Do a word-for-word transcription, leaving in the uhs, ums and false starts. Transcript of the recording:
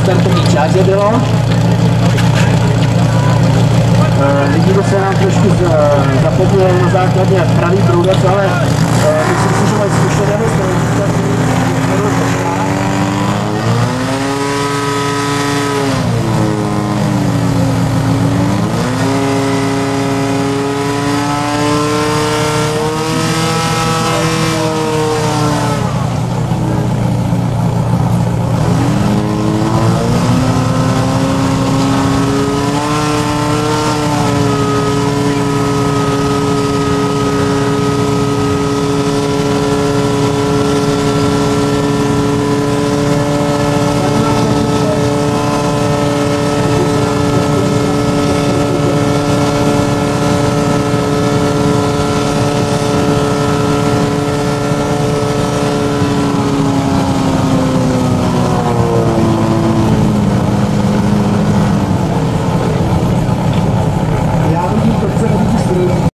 startovní čáře bylo. Vidíme se nám trošku zapomněl na základě pravý průdec, ale myslím si, že mají zkušené.